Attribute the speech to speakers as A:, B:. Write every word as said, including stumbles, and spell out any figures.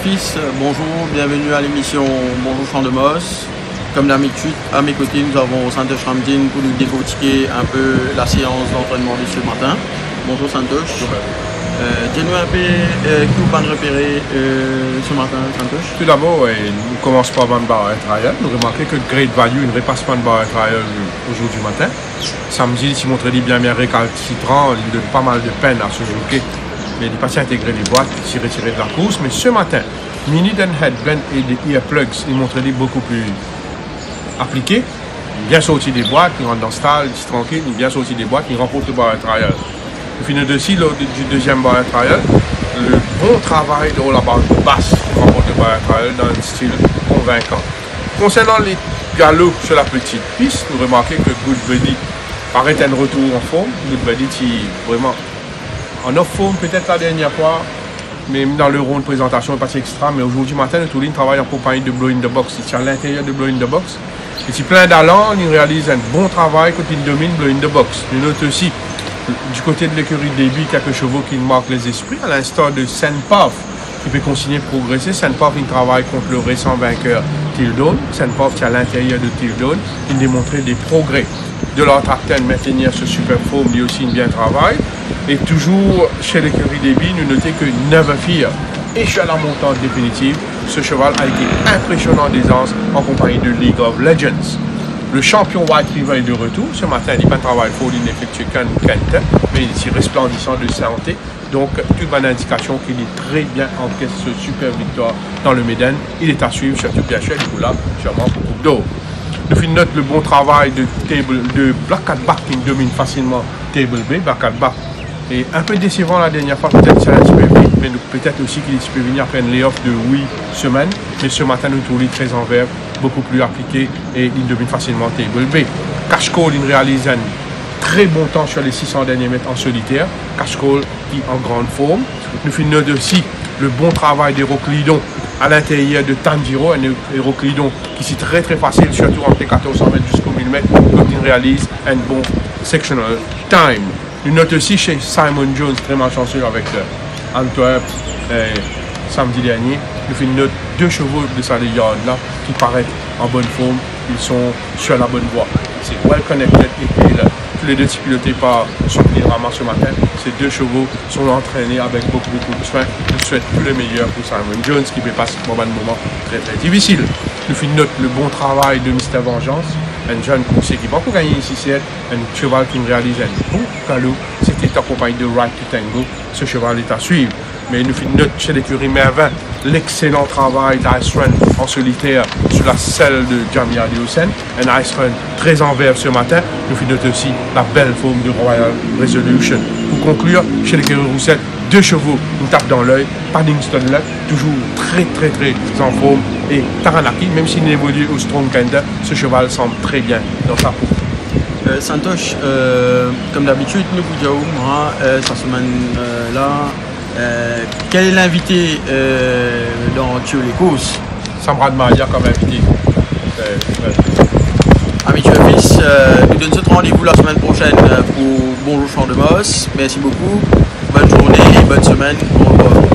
A: fils, bonjour, bienvenue à l'émission Bonjour Champ de Moss. Comme d'habitude, à mes côtés, nous avons Santosh Ramdin pour nous décortiquer un peu la séance d'entraînement de ce matin. Bonjour Santosh. Euh, Dis-nous un peu euh, qui vous pas repérer euh, ce matin, Santosh.
B: Tout d'abord, ouais, nous commençons par une barre trial. Nous remarquons que Great Value, une repassement de barre trial aujourd'hui matin. Samedi, il s'y montrait bien bien récalcitrant, il donne pas mal de peine à se jouer. Mais il n'est pas si intégré les boîtes, il s'y retiré de la course. Mais ce matin, mini den headband et des earplugs, il montrait beaucoup plus appliqué. Il bien sorti des boîtes, il rentre dans le style, il est tranquille, il bien sorti des boîtes, il remporte le barre trial. Au final de ci, lors du deuxième barre trial, le bon travail de la barre basse remporte le barre trial dans un style convaincant. Concernant les galops sur la petite piste, nous remarquons que Good Buddy arrête un retour en forme. Good Buddy est vraiment en off-forme peut-être la dernière fois, mais dans le rond de présentation, il est passé extra. Mais aujourd'hui matin, le Touline travaille en compagnie de Blow in the Box. Il tient à l'intérieur de Blow in the Box. Il est plein d'allant, il réalise un bon travail quand il domine Blow in the Box. Il note aussi, du côté de l'écurie de débit, quelques chevaux qui marquent les esprits, à l'instar de Sandpath, qui peut continuer de progresser. Sandpath, il travaille contre le récent vainqueur Tildone. Sandpath, qui est à l'intérieur de Tildone, il démontrait des progrès. De leur tracteur, maintenir ce super forme, lui aussi, il bien travaille. Et toujours chez l'écurie débit, nous notons que Never Fear échoue à la montante définitive. Ce cheval a été impressionnant d'aisance en compagnie de League of Legends. Le champion White River est de retour. Ce matin, il n'a pas travail fort, il n'effectue qu'un Kent, mais il est ici resplendissant de santé. Donc, toute bonne indication qu'il est très bien en caisse ce super victoire dans le Méden. Il est à suivre, surtout bien cher, il là, sûrement beaucoup d'eau. Nous finissons note le bon travail de, table, de Black Cat Back qui domine facilement Table B. Black Cat Back est un peu décevant la dernière fois, peut-être ça un petit peu vite, mais peut-être aussi qu'il peut venir après une layoff de huit semaines. Mais ce matin, nous trouvons très en vert, beaucoup plus appliqué et il domine facilement Table B. Cash Call, il réalise un très bon temps sur les six cents derniers mètres en solitaire. Cash Call qui est en grande forme. Nous finissons note aussi le bon travail d'Héroclidon à l'intérieur de Tanjiro, un Héroclidon qui est très très facile, surtout entre les quatorze cents mètres jusqu'au mille mètres, quand il réalise un bon sectional time. Une note aussi chez Simon Jones, très malchanceux avec euh, Antwerp euh, samedi dernier. Nous faisons une note deux chevaux de sa yard là qui paraissent en bonne forme, ils sont sur la bonne voie. C'est well connected et puis là, tous les deux sont pilotés par Souvenir Rama ce matin. Ces deux chevaux sont entraînés avec beaucoup, beaucoup de soin. Je souhaite tout le meilleur pour Simon Jones qui peut passer un moment très très difficile. Nous finissons note le bon travail de Mister Vengeance, un jeune coursier qui va beaucoup gagner ici, c'est un cheval qui réalise un bon galop. C'était accompagné de Right to Tango. Ce cheval est à suivre. Mais nous finissons note chez l'écurie Mervin l'excellent travail d'Ice Run en solitaire sur la selle de Jamia Diosen. Un Ice Run très en vert ce matin. Nous finissons note aussi la belle forme de Royal Resolution. Pour conclure, chez l'écurie Roussette, deux chevaux, une tape dans l'œil. Paddington Luck, toujours très très très en forme. Et Taranaki, même s'il évolue au Strong Kender, ce cheval semble très bien dans sa peau.
A: Euh, Santosh, euh, comme d'habitude, nous vous disons, hein, euh, cette semaine-là, euh, quel est l'invité euh, dans Tio les courses?
B: Samrad Maria comme invité. Euh, ouais.
A: Amis Tio fils, euh, nous donnons ce rendez-vous la semaine prochaine pour Bonjour Champ de Moss. Merci beaucoup, bonne journée et bonne semaine. Au revoir.